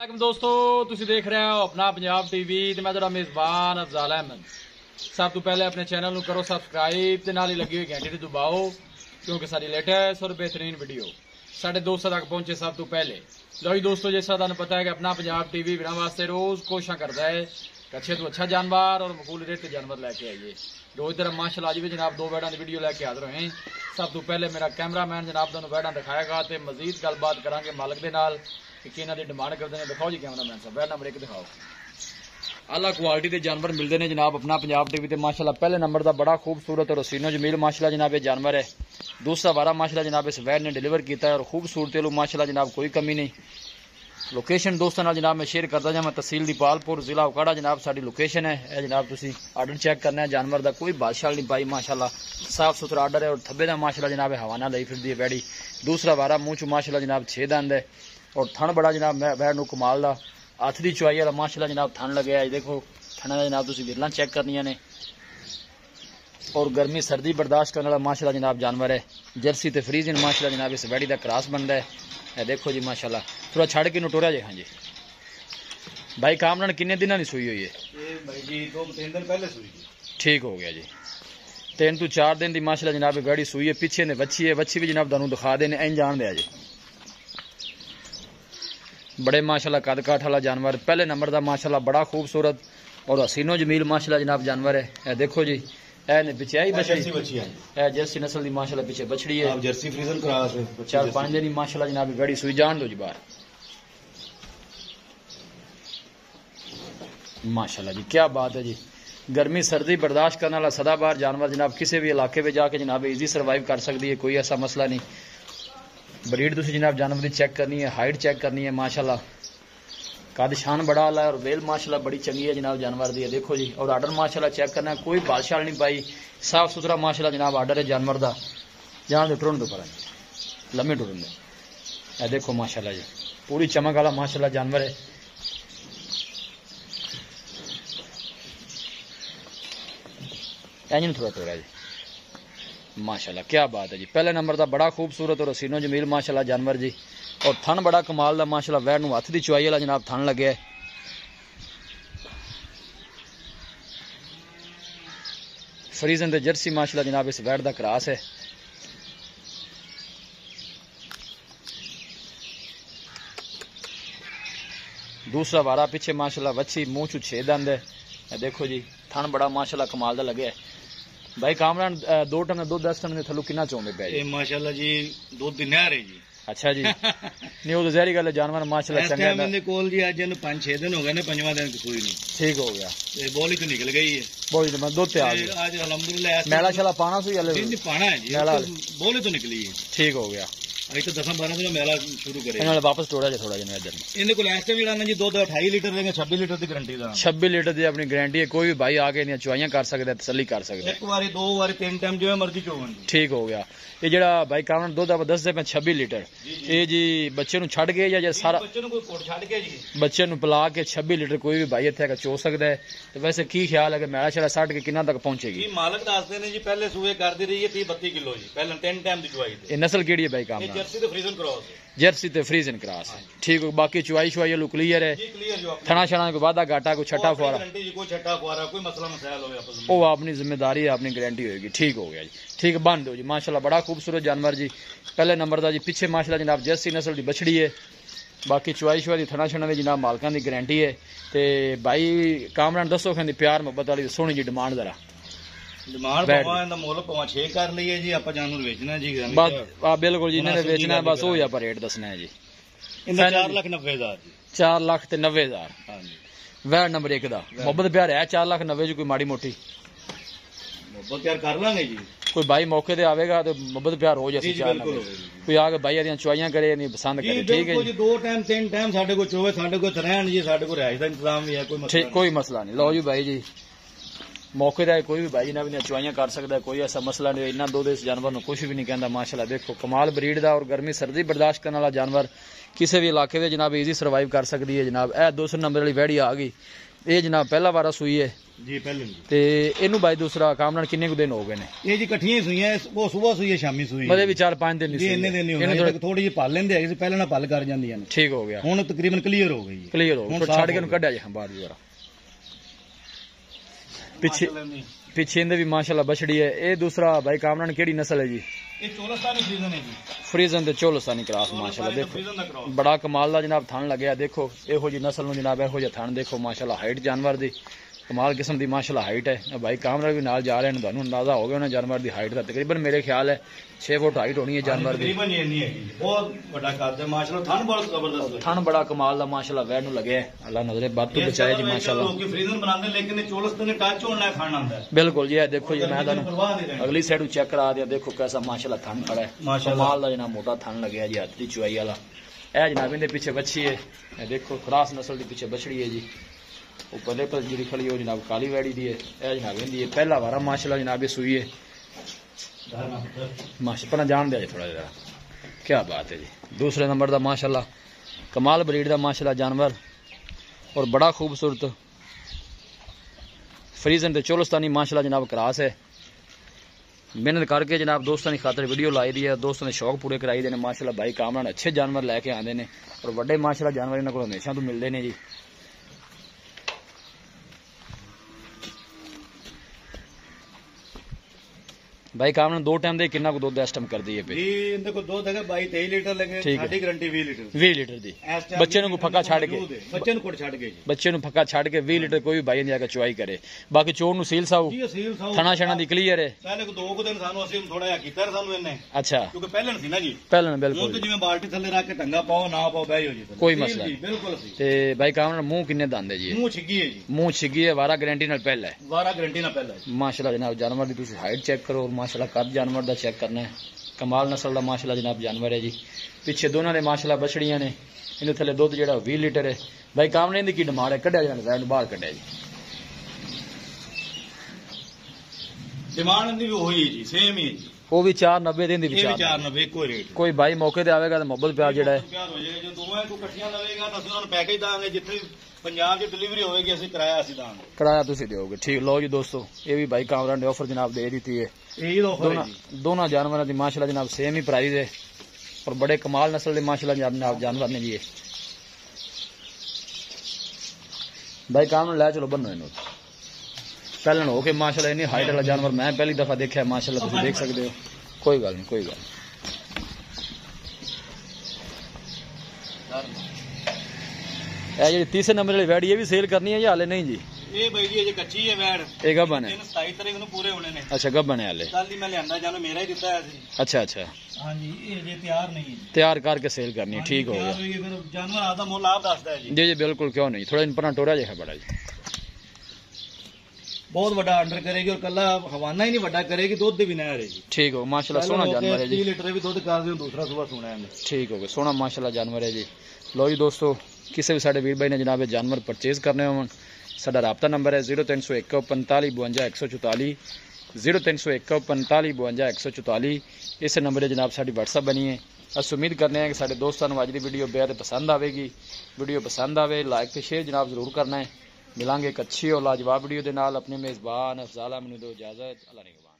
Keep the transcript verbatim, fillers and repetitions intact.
दोस्तों तुसी देख रहे हो अपना पंजाब टीवी ते मैं तेरा मेजबान अफजाल अहमद। सब तो पहले अपने चैनल को करो सबसक्राइब ते नाल ही लगी हुई घंटी ते दबाओ क्योंकि सारी लेटेस्ट और बेहतरीन वीडियो साढ़े दोस्तों तक पहुंचे सब तो पहले। लो जी दोस्तों, जैसा तुहानू पता है कि अपना पंजाब टीवी बिना वास्ते रोज कोशिश करता है कि अच्छे तो अच्छा जानवर और मकबूल रेट जानवर लैके आइए। रोज तरह माशाल्लाह आज भी जनाब दो बैडा की वीडियो लैके हाजिर हैं। सब तो पहले मेरा कैमरा मैन जनाब तुहानू बैडा दिखाएगा तो मजीद गलबात करांगे मालिक दे नाल कि किन्हां दी डिमांड करते हैं। दिखाओ जी कैमरा मैन साहब, बैड नंबर एक दिखाओ। आला क्वालिटी के जानवर मिलते हैं जनाब अपना पंजाब टीवी ते माशाल्लाह। पहले नंबर का बड़ा खूबसूरत और हसीनो जमील माशाल्लाह जनाब ये जानवर है। दूसरा बारह माशाल्लाह जनाब इस वैन ने डिलीवर किया है और खूबसूरत माशाल्लाह जनाब कोई कमी नहीं। लोकेशन दोस्तों नाल जनाब मैं शेयर करता जा, मैं तहसील दीपालपुर जिला उकाड़ा जनाब साडी लोकेशन है। यह जनाब तुसी आर्डर चेक करना है जानवर का कोई बादशाह नहीं पाई माशाल्लाह साफ सुथरा आर्डर है और थब्बे का माशाल्लाह जनाब हवाना लाई फिरदी है बैड़ी। दूसरा बारह मूँह चू माशाल्लाह जनाब छे दंद है और थन बड़ा जनाब बैड नू कमाल का हथ की चुआई वाला माशाल्लाह जनाब थन लगे है। देखो थना का जनाब तुसी विरलां चेक करनियां ने और गर्मी सर्दी बर्दाश्त करने वाला माशाल्लाह जनाब जानवर है। जर्सी ते फ्रीजन माशाल्लाह जनाब इस बैड़ी का क्रॉस बनता है। ये देखो जी माशाल्लाह थोड़ा छड़ के टोरा जे। हाँ जी भाई कामरान किन्ने दिन की सूई हुई है? भाई जी दो तीन दिन पहले सूई। ठीक हो गया जी, तीन तो चार दिन की माशाल्लाह जनाब गाड़ी सूई है। पीछे ने बच्ची है, बच्ची भी जनाब तुहानू दिखा देने इंज जान दिया जी। बड़े माशाल्लाह कद काठ वाला जानवर पहले नंबर का माशाल्लाह बड़ा खूबसूरत और हसीनो जमील माशाल्लाह जनाब जानवर है। ए देखो जी ए पिछे आई बछड़ी है जर्सी नस्ल की माशाल्लाह पीछे बछड़ी है। जर्सी फ्रीजन क्रॉस है। चार पांच दिन माशाल्लाह जनाब गाड़ी सुई जान दो जी बाहर माशाल्लाह जी। क्या बात है जी, गर्मी सर्दी बर्दाश्त करने वाला सदाबहार जानवर जनाब किसी भी इलाके में जाके जनाब इजी सर्वाइव कर सकती है, कोई ऐसा मसला नहीं। ब्रीड तुसी जनाब जानवर की चेक करनी है, हाइट चेक करनी है माशाल्लाह कद शान बड़ा वाला है और वेल माशाल्लाह बड़ी चंगी है जनाब जानवर दी है। देखो जी और आर्डर माशाल्लाह चेक करना है, कोई बादशाह नहीं पाई साफ सुथरा माशाल्लाह जनाब आर्डर है जानवर का। जान दो टुरन दो पर लम्बे टुरन दो। देखो माशाल्लाह जी पूरी चमक वाला माशाल्लाह जानवर है। इंजन थोड़ा टोरा जी माशाल्लाह। क्या बात है जी, पहले नंबर का बड़ा खूबसूरत और हसीनो जमील माशाल्लाह जानवर जी और थन बड़ा कमाल का माशाल्लाह वैड नू हथ की चुआई वाला जनाब थन लगे है। फ्रीजन ते जर्सी माशाल्लाह जनाब इस वैड का क्रॉस है। दूसरा बारह पीछे माशाल्लाह वच्छी मूँह चू छे दंद है। देखो जी थन बड़ा माशाल्लाह कमाल का लगे है। भाई कामरान दो टन दो दस टन के थलू कितना चाहते पे? माशाल्लाह जी दूध दी नहर है जी। अच्छा जी नहीं वो तो जहरी गल जानवर माशाल्लाह चंगा है। कोल जी अज पांच छह दिन हो गए ने, पंजवां दिन सूई नहीं। ठीक हो गया, बोली तो निकल गई है। बोली तो मैं दो ते आ गया आज अल्हम्दुलिल्लाह। मैला शाला पाना सुई हले पाना है जी, बोली तो निकली है। ठीक हो गया, अभी तो दस बारह दिन मेला शुरू करे इन्होंने वापस टोड़ा जा थोड़ा जिन्हें इधर इन्हें को लास्ट टाइम जी दो अठाई लीटर देंगे छब्बीस लीटर की गारंटी दा छब्बीस लीटर की अपनी गारंटी है। कोई भी भाई आके इन्हें चुआइयां कर सकता है, तसल्ली कर सकता है। एक बारी दो बारी तीन टाइम जो मर्जी चोवन। ठीक हो गया। ये जरा भाई कामरान दुध आप दस पे छब्बीस लीटर ये जी बच्चे नु छड़ के या सारा बच्चे नु पिला के छब्बीस लीटर कोई भी भाई इतने चो सकता है। तो वैसे की ख्याल है कि मैला शैला सट के किन्ना तक पहुंचेगी? मालक दसते ने जी पहले सूए करती रही है तीस बत्ती किलो जी पहले तीन टाइम की चुआई। ये नस्ल केड़ी है भाई कामरान? जर्सी ते फ्रीजन क्रॉस। जर्सी ते फ्रीजन क्रॉस ठीक हो। बाकी चुआई शुआई लो क्लियर है, थना छना को वादा घाटा को छठा फुआरा वो अपनी जिम्मेदारी है, अपनी गारंटी होगी। ठीक हो गया जी, ठीक बंद हो जी माशाल्लाह बड़ा खूबसूरत जानवर जी पहले नंबर का जी। पीछे माशाल्लाह जनाब जर्सी नस्ल की बछड़ी है। बाकी चुआई शुआई थना छना की जनाब मालकान की गारंटी है। तो भाई कामरान दसो कहती प्यार मुहब्बत वाली सोहनी जी डिमांड जरा डिमांड मुल पवा छे कर ली है जी, आप जानवर बेचना जी बस बिल्कुल जी इन्होंने बेचना है बस वो आप रेट दसना है जी। चार लाख नब्बे हजार चार लाख ते नब्बे हजार वैड नंबर एक का मुहब्बत प्यार है। चार लाख नब्बे जी कोई माड़ी मोटी मुहब्बत प्यार कर लांगे जी। कोई भाई मौके ते आवेगा तो मुहब्बत प्यार हो जाए। चार कोई आके भाई आदियां चुआइयां करे नहीं पसंद करे ठीक है जी। दो टाइम तीन टाइम साडे को चोवे साडे को रहन जी, साडे को रिहाइश का इंतजाम भी है, कोई मसला कोई मसला नहीं। लो जी भाई जी मौके का कोई भी भाई ना भी चुआइयां कर सकता है, कोई ऐसा मसला नहीं। इन्ना दो इस जानवर कुछ भी नहीं कहता माशाल्लाह। देखो कमाल ब्रीड का और गर्मी सर्दी बर्दाश्त करने वाला जानवर किसी भी इलाके में जनाब इजी सर्वाइव कर सकती है जनाब। ए दो सौ नंबर वाली वैड़ी आ गई ਇਹ ਜਨਾਬ ਪਹਿਲਾ ਵਾਰਾ ਸੂਈ ਹੈ ਜੀ ਪਹਿਲੇ ਜੀ। ਤੇ ਇਹਨੂੰ ਬਾਈ ਦੂਸਰਾ ਕਾਮਰਾਨ ਕਿੰਨੇ ਕੁ ਦਿਨ ਹੋ ਗਏ ਨੇ? ਇਹ ਜੀ ਇਕੱਠੀਆਂ ਹੀ ਸੂਈਆਂ, ਉਹ ਸਵੇਰ ਸੂਈ ਹੈ ਸ਼ਾਮੀ ਸੂਈ ਮਤਲਬ ਵੀ ਚਾਰ ਪੰਜ ਦਿਨ ਨਹੀਂ ਜੀ, ਸੂਈ ਇੰਨੇ ਦਿਨ ਨਹੀਂ ਹੋਣੇ, ਥੋੜੀ ਜਿਹੀ ਪਲ ਲੈਂਦੇ ਹੈਗੇ ਸੀ ਪਹਿਲਾਂ ਨਾਲ ਪਲ ਕਰ ਜਾਂਦੀਆਂ ਨੇ। ਠੀਕ ਹੋ ਗਿਆ, ਹੁਣ ਤਕਰੀਬਨ ਕਲੀਅਰ ਹੋ ਗਈ, ਕਲੀਅਰ ਹੋ ਗਿਆ, ਛੱਡ ਕੇ ਨੂੰ ਕੱਢਿਆ ਜੀ ਬਾਹਰ ਜਰਾ। ਪਿੱਛੇ ਪਿੱਛੇ ਇਹਦੇ ਵੀ ਮਾਸ਼ਾਅੱਲਾ ਬਛੜੀ ਹੈ। ਇਹ ਦੂਸਰਾ ਬਾਈ ਕਾਮਰਾਨ ਕਿਹੜੀ ਨਸਲ ਹੈ ਜੀ? ਇਹ ਚੋਲਸਤਾਨੀ ਫਰੀਜ਼ਨ ਹੈ ਜੀ, ਫਰੀਜ਼ਨ ਤੇ ਚੋਲਸਤਾਨੀ ਕ੍ਰਾਸ ਮਾਸ਼ਾਅੱਲਾ। ਦੇਖੋ ਬੜਾ ਕਮਾਲ ਦਾ ਜਨਾਬ ਥਣ ਲੱਗਿਆ, ਦੇਖੋ ਇਹੋ ਜੀ ਨਸਲ ਨੂੰ ਜਨਾਬ ਇਹੋ ਜਿਹਾ ਥਣ ਦੇਖੋ ਮਾਸ਼ਾਅੱਲਾ। ਹਾਈਟ ਜਾਨਵਰ ਦੀ ਕਮਾਲ ਕਿਸਮ ਦੀ ਮਾਸ਼ਾਅੱਲਾ ਹਾਈਟ ਹੈ। ਭਾਈ ਕਾਮਰਾਨ ਵੀ ਨਾਲ ਜਾ ਰਹੇ ਨੇ, ਤੁਹਾਨੂੰ ਅੰਦਾਜ਼ਾ ਹੋ ਗਿਆ ਉਹਨਾਂ ਜਾਨਵਰ ਦੀ ਹਾਈਟ ਦਾ। ਤਕਰੀਬਨ ਮੇਰੇ ਖਿਆਲ ਹੈ ਛੇ ਫੁੱਟ ਹਾਈਟ ਹੋਣੀ ਹੈ ਜਾਨਵਰ ਦੀ। ਤਕਰੀਬਨ ਇੰਨੀ ਹੈਗੀ, ਬਹੁਤ ਵੱਡਾ ਕੱਦ ਹੈ ਮਾਸ਼ਾਅੱਲਾ। ਥਣ ਬਹੁਤ ਜ਼ਬਰਦਸਤ ਹੈ, ਥਣ ਬੜਾ ਕਮਾਲ ਦਾ ਮਾਸ਼ਾਅੱਲਾ ਵੈਰ ਨੂੰ ਲੱਗਿਆ। ਅੱਲਾ ਨਜ਼ਰੇ ਬੱਤ ਤੋਂ ਬਚਾਏ ਜੀ ਮਾਸ਼ਾਅੱਲਾ। ਲੋਕੀ ਫਰੀਜ਼ਨ ਬਣਾਉਂਦੇ ਲੇਕਿਨ ਇਹ ਚੋਲਸਤਾਨੀ ਟੱਚ ਹੋਣਾ ਥਣ ਆਉਂਦਾ ਹੈ। ਬਿਲकुल जी, देखो ये मैं ਤੁਹਾਨੂੰ ਅਗਲੀ ਸਾਈਡ ਚੈੱਕ ਕਰਾ ਦਿਆ। ਦੇਖੋ कैसा माशाल्लाह ਥਣ ਖੜਾ ਹੈ ਕਮਾਲ ਦਾ ਜਨਾਬ, ਮੋਟਾ ਥਣ ਲੱਗਿਆ ਜੀ, ਹੱਥ ਦੀ ਚੁਆਈ ਵਾਲਾ। ਇਹ ਜਨਾਬ ਇਹਦੇ ਪਿੱਛੇ ਬੱਚੀ ਹੈ, ਇਹ ਦੇਖੋ ਕ੍ਰਾਸ ਨਸਲ ਦੀ ਪਿੱਛੇ ਬਛੜੀ ਹੈ ਜੀ। ऊपर देखो जी खड़ी हो जनाब काली वैड़ी दी है। यह जनाब इंदी है पहला वारा माशाल्लाह जनाब ये सूई है माशा अपना जान दिया थोड़ा जरा। क्या बात है जी, दूसरे नंबर का माशाल्लाह कमाल ब्रीड का माशाल्लाह जानवर और बड़ा खूबसूरत फ्रीजन ते चोलस्तानी माशाल्लाह जनाब क्रास है। मेहनत करके जनाब दोस्तों की खातर वीडियो लाई दी है, दोस्तों ने शौक पूरे कराई देने माशाल्लाह। भाई कामरान अच्छे जानवर लैके आते हैं और बड़े माशाल्लाह जानवर इन्होंने को हमेशा तो मिलते हैं जी। भाई कामरान दो टाइम दे कितना को दुध इस टाइम कर दी है जी? इनके को दुध है बाई तेईस लीटर लगे, साडी गारंटी बीस लीटर बीस लीटर दी। बच्चे को फक्का छड़ के बच्चे को छड़ के बच्चे फक्का छड़ के बीस लीटर कोई भी भाई जाकर चुवाई करे। बाकी चोर नु सील साऊ थना छना दी क्लियर है। पहले को दो को दिन सानू ਅਸੀਂ ਥੋੜਾ ਜਿਹਾ ਕੀਤਾ ਸਾਨੂੰ ਇਹਨੇ। अच्छा क्योंकि पहले ਸੀ ਨਾ ਜੀ, पहले बिल्कुल जिवें बाल्टी थल्ले रख के टंगा पाओ ना पाओ बह हो जी कोई मसला नहीं बिल्कुल सी। ते भाई कामरान मुंह किन्ने दंद है जी? मुंह छिगी है जी, मुंह छिगी है, वारा गारंटी नाल पहला है, वारा गारंटी ना पहला है माशाल्लाह जनाब। जानवर दी तुसी हाइट चेक करो और माशाल्लाह कद जानवर दा चेक करना है। कमाल नस्ल का माशाल्लाह जनाब जानवर है जी। पिछे दोनों ने माशाल्लाह बछड़ियां ने, इन्हें थले दुध जेड़ा बीस लीटर है। भाई कामरान दी की डिमांड है? कढ़िया जाना बाहर कढ़िया जी, डिमांड भी वही है जी, सेम ही है जी। वो भी चार नब्बे दिन ये भी चार नब्बे कोई रेट। कोई भाई मौके ते आवेगा तो मोहब्बत प्यार जेड़ा है प्यार हो जाएगा। जो दोवें को इकट्ठियां लवेगा तो ਅਸੀਂ ਉਹਨਾਂ ਨੂੰ ਪੈਕੇਜ ਦਾਂਗੇ, ਜਿੱਥੇ पंजाब की डिलीवरी होगी ਅਸੀਂ किराया ਅਸੀਂ ਦਾਂਗੇ, किराया तुसी दोगे। ठीक लो जी दोस्तों, ये भी भाई कामरान ने ऑफर जनाब दे दी है। यही ऑफर है जी। दोनों जानवरों की माशाल्लाह जनाब सेम ही प्राइस है और बड़े कमाल नस्ल के माशाल्लाह जनाब जानवर ने जी। भाई कामरान ले चलो बनो इन्हों पहले हो के माशाल्लाह इन्नी हाइट वाला जानवर मैं पहली दफा देखा माशाल्लाह, तुम देख सकते हो। कोई गल नहीं, कोई गल नहीं। ये तीसरे नंबर वाली वैड ये भी सेल करनी है या हाले नहीं जी? ये भाई जी ये कच्ची है वैड, ये गब्बन है। सताई तारीख ਨੂੰ ਪੂਰੇ ਹੋਣੇ ਨੇ। अच्छा गब्बन है हाले, ਕੱਲ ਹੀ ਮੈਂ ਲਿਆਂਦਾ, ਜਾਨੂੰ ਮੇਰਾ ਹੀ ਦਿੱਤਾ ਸੀ। अच्छा अच्छा हाँ जी, ये जे तैयार नहीं है, तैयार करके सेल करनी है। ठीक हो गया फिर जानवर आधा मोल आप दसदा है जी। जी जी बिल्कुल, क्यों नहीं, थोड़ा इन पर टोरा जैसा बड़ा जी। बहुत बड़ा अंडर करेगी और कला हवाना ही नहीं बड़ा करेगी, दूध भी ना रहेगी। ठीक हो माशाल्लाह, सोना जानवर है जी। तीस लीटर भी दूध कर दियो, दूसरा सुबह सोना है। ठीक हो गया, सोना माशाल्लाह जानवर है जी। लो जी दोस्तों, किसी भी साढ़े वीर भाई ने जनाब जानवर परचेज करने हो, साडा राबता नंबर है जीरो तीन सौ एक पैंताली बवंजा एक सौ चौताली जीरो तीन सौ एक पैंताली बवंजा एक सौ चौताली। इस नंबर जनाब साड़ी व्हाट्सअप बनी है। अस उम्मीद करने हैं कि साढ़े दोस्तों को अज की वीडियो बेहद पसंद आएगी। वीडियो पसंद आए लाइक तो शेयर जनाब जरूर करना है। मिलांगे एक अच्छी और लाजवाब वीडियो के नाल। अपने मेज़बान अफजाल मैनू दो इजाजत। अल्लाह ने